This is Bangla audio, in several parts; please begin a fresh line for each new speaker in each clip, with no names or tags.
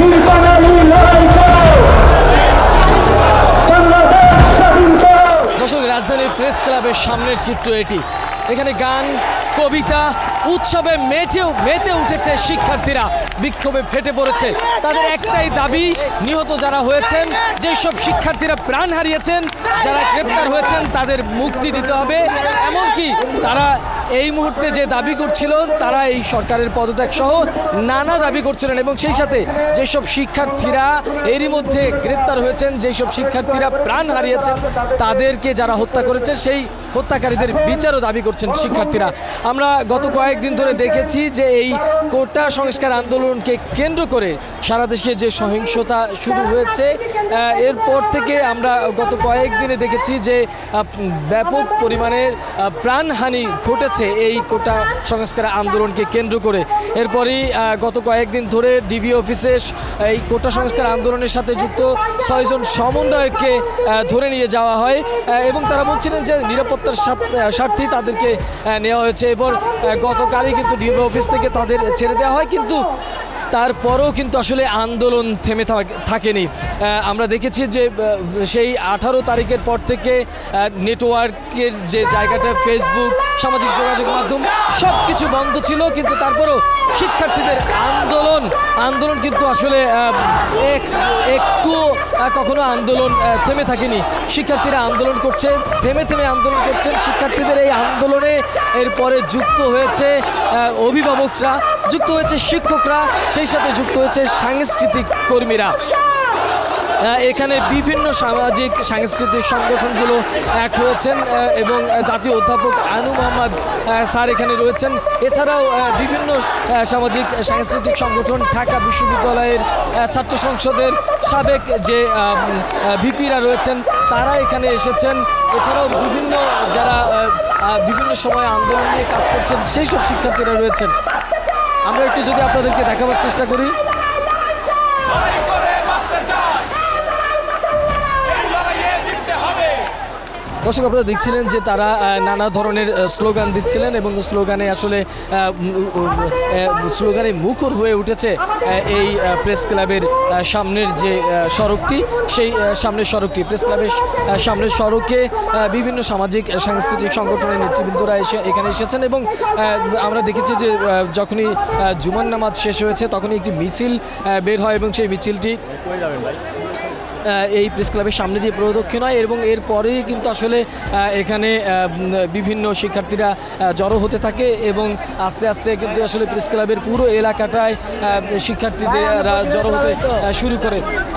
দর্শক, রাজধানীর প্রেস ক্লাবের সামনের চিত্র এটি। এখানে গান, কবিতা, উৎসবে মেতে উঠেছে শিক্ষার্থীরা, বিক্ষোভে ফেটে পড়েছে। তাদের একটাই দাবি, নিহত যারা হয়েছেন, যেসব শিক্ষার্থীরা প্রাণ হারিয়েছেন, যারা গ্রেপ্তার হয়েছেন, তাদের মুক্তি দিতে হবে। এমনকি তারা এই মুহূর্তে যে দাবি করছিল, তারা এই সরকারের পদত্যাগ সহ নানা দাবি করছিলেন। এবং সেই সাথে যেসব শিক্ষার্থীরা এরই মধ্যে গ্রেপ্তার হয়েছেন, যেসব শিক্ষার্থীরা প্রাণ হারিয়েছেন, তাদেরকে যারা হত্যা করেছে সেই হত্যাকারীদের বিচারও দাবি করছেন শিক্ষার্থীরা। আমরা গত কয়েকদিন ধরে দেখেছি যে এই কোটা সংস্কার আন্দোলনকে কেন্দ্র করে সারা দেশে যে সহিংসতা শুরু হয়েছে, এরপর থেকে আমরা গত কয়েকদিনে দেখেছি যে ব্যাপক পরিমাণে প্রাণহানি ঘটেছে এই কোটা সংস্কার আন্দোলনকে কেন্দ্র করে। এরপরই গত কয়েকদিন ধরে ডিবি অফিসে এই কোটা সংস্কার আন্দোলনের সাথে যুক্ত 6 জন সমন্বয়ককে ধরে নিয়ে যাওয়া হয় এবং তারা বলছিলেন যে নিরাপত্তার স্বার্থে তাদেরকে নেওয়া হয়েছে। এবার গতকালই কিন্তু ডিবি অফিস থেকে তাদের ছেড়ে দেওয়া হয়, কিন্তু তারপরেও কিন্তু আসলে আন্দোলন থেমে থাকেনি। আমরা দেখেছি যে সেই 18 তারিখের পর থেকে নেটওয়ার্কের যে জায়গাটা, ফেসবুক, সামাজিক যোগাযোগ মাধ্যম সব কিছু বন্ধ ছিল, কিন্তু তারপরেও শিক্ষার্থীদের আন্দোলন কিন্তু আসলে একটু কখনো আন্দোলন থেমে থাকেনি। শিক্ষার্থীরা আন্দোলন করছে, থেমে আন্দোলন করছেন। শিক্ষার্থীদের এই আন্দোলনে এরপরে যুক্ত হয়েছে অভিভাবকরা, যুক্ত হয়েছে শিক্ষকরা, সেই সাথে যুক্ত হয়েছে সাংস্কৃতিক কর্মীরা। এখানে বিভিন্ন সাংস্কৃতিক সংগঠনগুলো এক হয়েছেন এবং জাতীয় অধ্যাপক আনু মোহাম্মদ স্যার এখানে রয়েছেন। এছাড়াও বিভিন্ন সাংস্কৃতিক সংগঠন, ঢাকা বিশ্ববিদ্যালয়ের ছাত্র সংসদের সাবেক যে ভিপিরা রয়েছেন, তারা এখানে এসেছেন। এছাড়াও যারা বিভিন্ন সময় আন্দোলন নিয়ে কাজ করছেন, সেই সব শিক্ষার্থীরা রয়েছেন। আমরা একটু যদি আপনাদেরকে দেখাবার চেষ্টা করি। দর্শক, আপনারা দেখছিলেন যে তারা নানা ধরনের স্লোগান দিচ্ছিলেন এবং স্লোগানে মুখর হয়ে উঠেছে এই প্রেস ক্লাবের সামনের যে সড়কটি, সেই সামনের সড়কটি। প্রেস ক্লাবের সামনের সড়কে বিভিন্ন সাংস্কৃতিক সংগঠনের নেতৃবৃন্দরা এখানে এসেছেন এবং আমরা দেখেছি যে যখনই জুমার নামাজ শেষ হয়েছে, তখনই একটি মিছিল বের হয় এবং সেই মিছিলটি এই প্রেস ক্লাবের সামনে দিয়ে প্রদক্ষিণ হয় এবং এরপরেই কিন্তু আসলে এখানে বিভিন্ন শিক্ষার্থীরা জড়ো হতে থাকে এবং আস্তে আস্তে কিন্তু আসলে প্রেস ক্লাবের পুরো এলাকাটায় শিক্ষার্থীরা জড়ো হতে শুরু করে।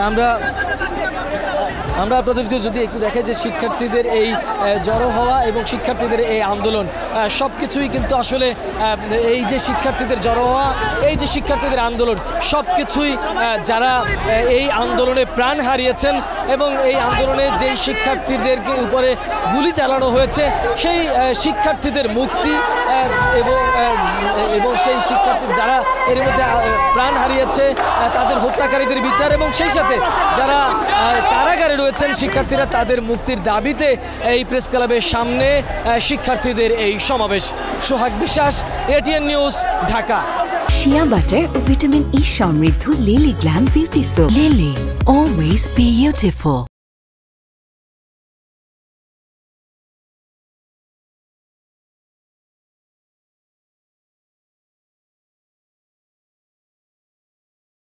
আমরা আপনাদেরকে যদি একটু দেখাই যে শিক্ষার্থীদের এই জড়ো হওয়া এবং শিক্ষার্থীদের এই আন্দোলন সব কিছুই কিন্তু আসলে এই যে শিক্ষার্থীদের জড়ো হওয়া, এই যে শিক্ষার্থীদের আন্দোলন, সব কিছুই যারা এই আন্দোলনে প্রাণ হারিয়েছেন এবং এই আন্দোলনে যেই শিক্ষার্থীদেরকে উপরে গুলি চালানো হয়েছে, সেই শিক্ষার্থীদের মুক্তি এবং সেই শিক্ষার্থী যারা এর মধ্যে প্রাণ হারিয়েছে তাদের হত্যাকারীদের বিচার এবং সেই সাথে যারা কারাগারে রয়েছেন শিক্ষার্থীরা, তাদের মুক্তির দাবিতে এই প্রেস ক্লাবের সামনে শিক্ষার্থীদের এই সমাবেশ। Sohag Biswas, ATN news, Dhaka.
Shea butter ও ভিটামিন ই সমৃদ্ধ Lily glam beauty soap. Lily, always beautiful.